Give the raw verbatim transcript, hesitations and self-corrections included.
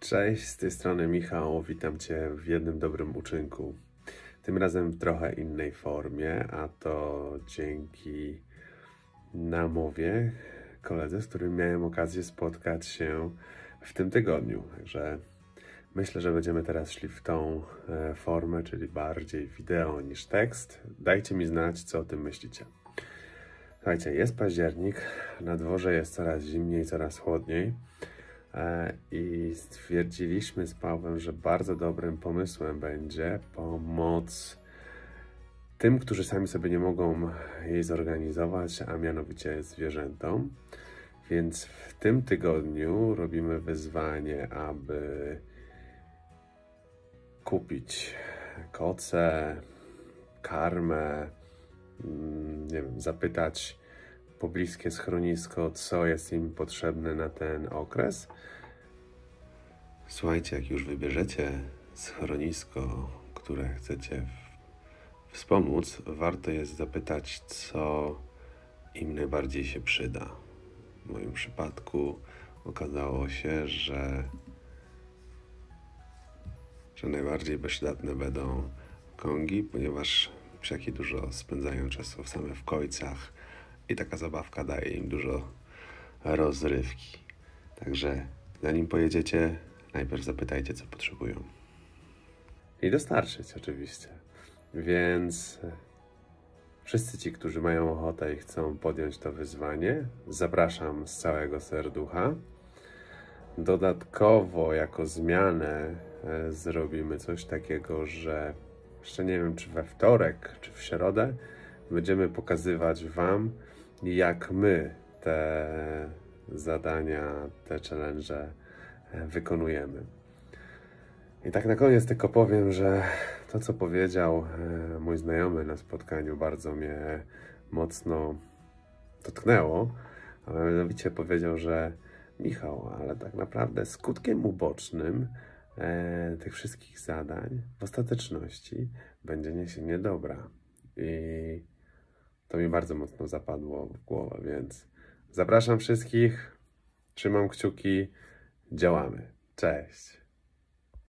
Cześć, z tej strony Michał, witam Cię w jednym dobrym uczynku. Tym razem w trochę innej formie, a to dzięki namowie koledze, z którym miałem okazję spotkać się w tym tygodniu. Także myślę, że będziemy teraz szli w tą formę, czyli bardziej wideo niż tekst. Dajcie mi znać, co o tym myślicie. Słuchajcie, jest październik, na dworze jest coraz zimniej, coraz chłodniej. I stwierdziliśmy z Pawłem, że bardzo dobrym pomysłem będzie pomoc tym, którzy sami sobie nie mogą jej zorganizować, a mianowicie zwierzętom. Więc w tym tygodniu robimy wyzwanie, aby kupić koce, karmę, nie wiem, zapytać pobliskie schronisko, co jest im potrzebne na ten okres. Słuchajcie, jak już wybierzecie schronisko, które chcecie wspomóc, warto jest zapytać, co im najbardziej się przyda. W moim przypadku okazało się, że, że najbardziej przydatne będą kongi, ponieważ psiaki dużo spędzają czasu same w kojcach i taka zabawka daje im dużo rozrywki. Także zanim pojedziecie, najpierw zapytajcie, co potrzebują. I dostarczyć oczywiście. Więc wszyscy ci, którzy mają ochotę i chcą podjąć to wyzwanie, zapraszam z całego serducha. Dodatkowo jako zmianę zrobimy coś takiego, że jeszcze nie wiem, czy we wtorek, czy w środę będziemy pokazywać Wam, jak my te zadania, te challenge wykonujemy. I tak na koniec tylko powiem, że to, co powiedział mój znajomy na spotkaniu, bardzo mnie mocno dotknęło, a mianowicie powiedział, że Michał, ale tak naprawdę skutkiem ubocznym e, tych wszystkich zadań w ostateczności będzie niesienie dobra. I to mi bardzo mocno zapadło w głowę, więc zapraszam wszystkich, trzymam kciuki, działamy. Cześć!